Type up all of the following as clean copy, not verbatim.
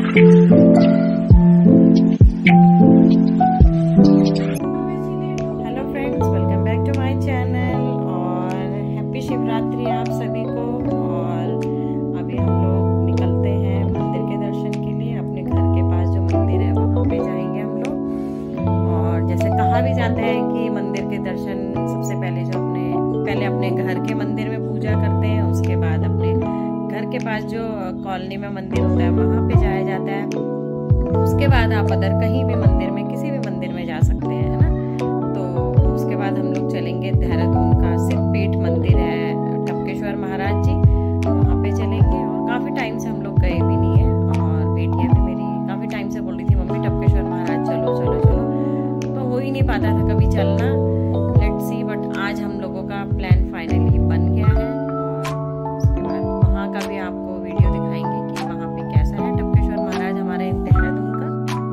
Friends, welcome back to my channel और happy Shivratri आप सभी को। और अभी हम लोग निकलते हैं मंदिर के दर्शन के लिए। अपने घर के पास जो मंदिर है वहाँ पे जाएंगे हम लोग। और जैसे कहा भी जाता है कि मंदिर के दर्शन सबसे पहले अपने घर के मंदिर में पूजा करते हैं, उसके बाद अपने घर के पास जो कॉलोनी में मंदिर होता है वहाँ पे जाया जाता है। उसके बाद आप अदर कहीं भी मंदिर में, किसी भी मंदिर में जा सकते हैं, है ना। तो उसके बाद हम लोग चलेंगे देहरादून का सिद्धपीठ मंदिर है टपकेश्वर महाराज जी, वहाँ पे चलेंगे। और काफ़ी टाइम से हम लोग गए भी नहीं है। और बेटियाँ भी मेरी काफ़ी टाइम से बोल रही थी मम्मी टपकेश्वर महाराज चलो चलो चलो, तो हो ही नहीं पाता था कभी चलना। लेट्स सी, बट आज हम लोगों का प्लान फाइनली बन गया है। और उसके बाद वहाँ का भी आपको वीडियो दिखाएंगे कि वहाँ पे कैसा है टपकेश्वर महाराज हमारे देहरादून का।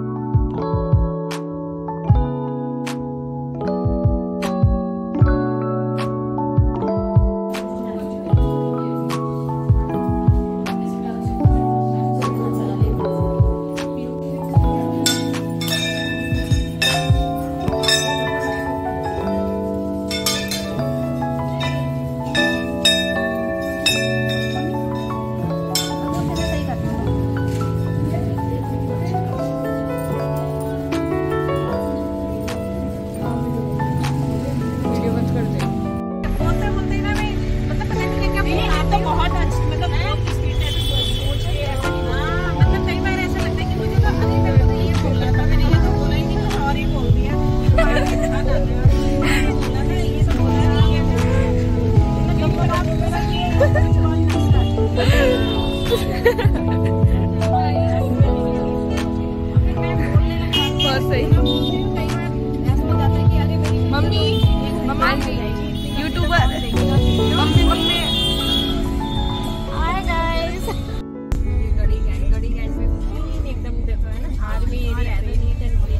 Mummy YouTuber mummy hi guys. Garhi Cantt में एकदम देखो है ना, आर्मी एरिया है, नीट एंड क्लीन।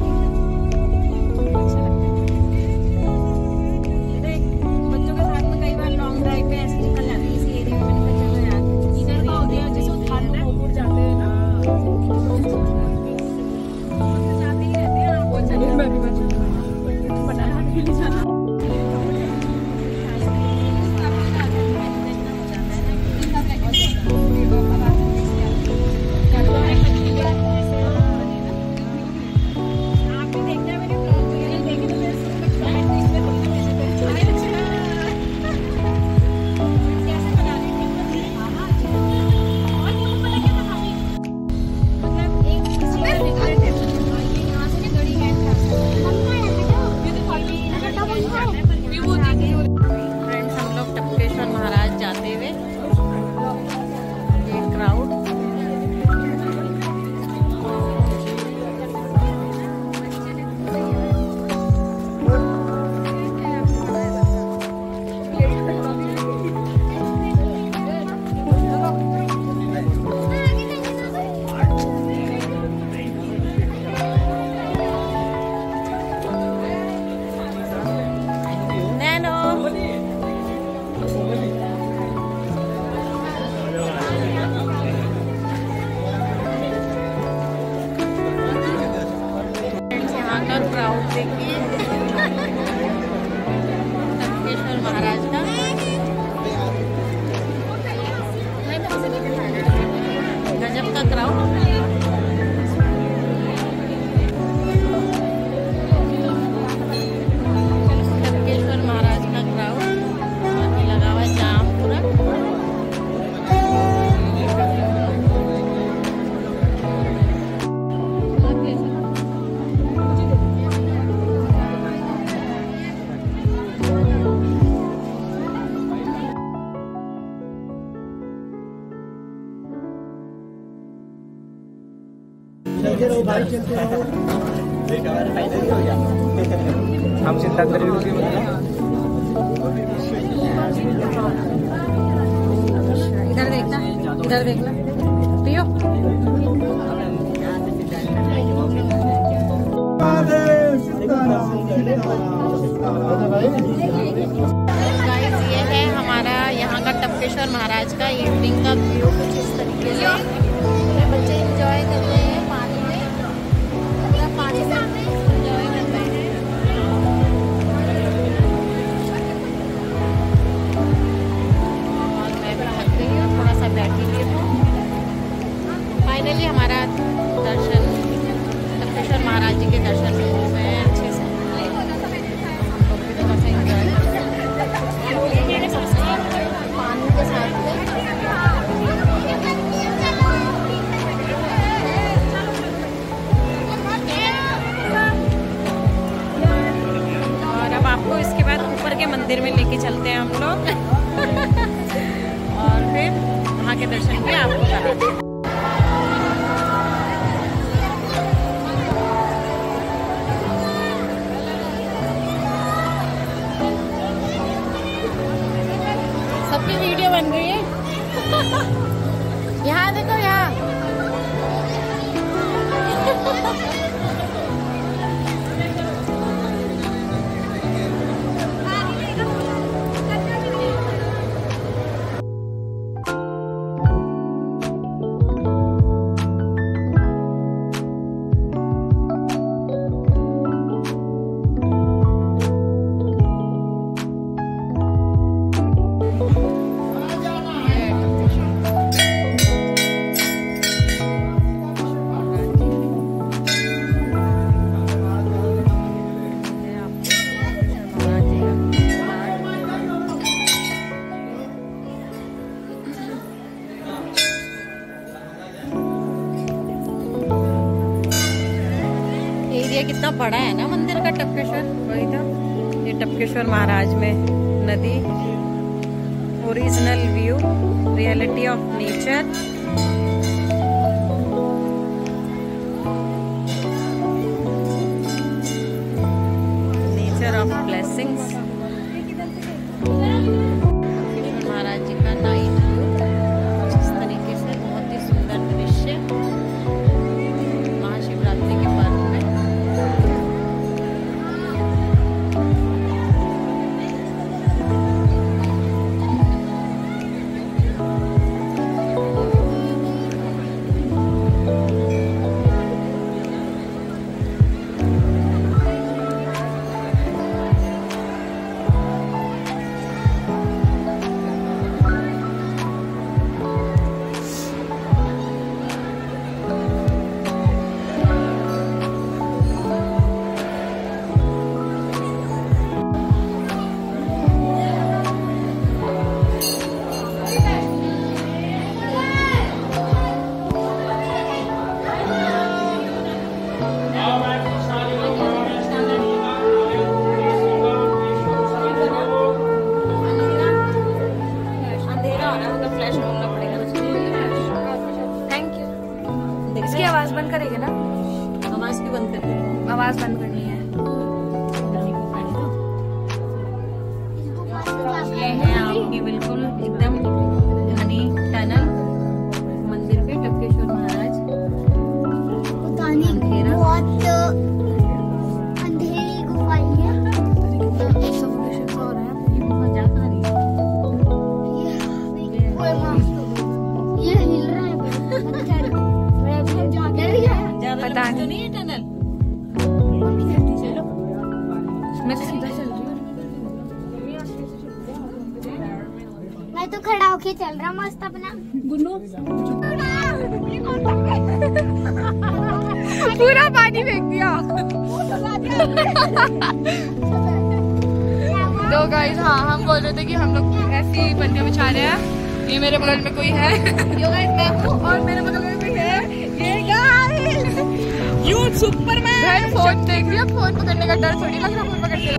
बच्चों के साथ में कई बार लॉन्ग ड्राइव पे ऐसे निकल जाती है इसी एरिया में। बच्चों को यार इधर का होता है जैसे उधार में ऊपर जाते हैं ना, जाते ही रहते हैं। आपको चलिए मैं भी बनाना भी नहीं जाना। फ्रेंड्स, हम लोग टपकेश्वर महाराज जाते हुए ये क्राउड क्राउड देखिए टपकेश्वर महाराज का। गजब का क्राउड। टपकेश्वर महाराज का क्राउड लगा हुआ जाम पूरा। हम चिंता करें इधर देखना, इधर देखना पियो। गाइस, ये है हमारा यहाँ का टपकेश्वर महाराज का इवनिंग का व्यू कुछ इस तरीके से। बच्चे एंजॉय कर रहे हैं। फाइनली हमारा दर्शन टपकेश्वर महाराज जी के दर्शन हो गए हैं अच्छे से। थोड़ा सा एंजॉय पानी के साथ आपको इसके बाद ऊपर के मंदिर में लेके चलते हैं हम लोग और फिर वहाँ के दर्शन भी आपको कराते हैं। सबकी वीडियो बन रही है। यहाँ देखो यहाँ कितना बड़ा है ना मंदिर का टपकेश्वर। वही था ये टपकेश्वर महाराज में नदी, original view, reality of nature. Nature of blessings. महाराज जी का नाइट व्यू इस तरीके से बहुत ही सुंदर दृश्य महाशिवरात्रि के पर्व में। इसकी आवाज बंद करेंगे ना? आवाज क्यों बंद करनी है? आवाज बंद करनी है। ये है आपकी बिल्कुल एकदम घनी टनल मंदिर पे टपकेश्वर महाराज। बहुत अंधेरी गुफा है। सफोकेशन हो रहा है। ये हिल रहा है। पता नहीं है टनल। मैं तो सीधा चल रही हूँ। मैं तो खड़ा होके चल रहा मस्त अपना। गुन्नू पूरा पानी फेंक दिया। तो गाइस हाँ हम बोल रहे थे कि हम लोग ऐसी बनिया बिछा रहे हैं। ये मेरे बगल में कोई है। यो गाइस मैं हूँ और मेरे बगल में कोई है। ये गाइस यू सुपरमैन। फोन देख लिया, फोन पकड़ने का डर थोड़ी लग रहा, फोन पकड़ के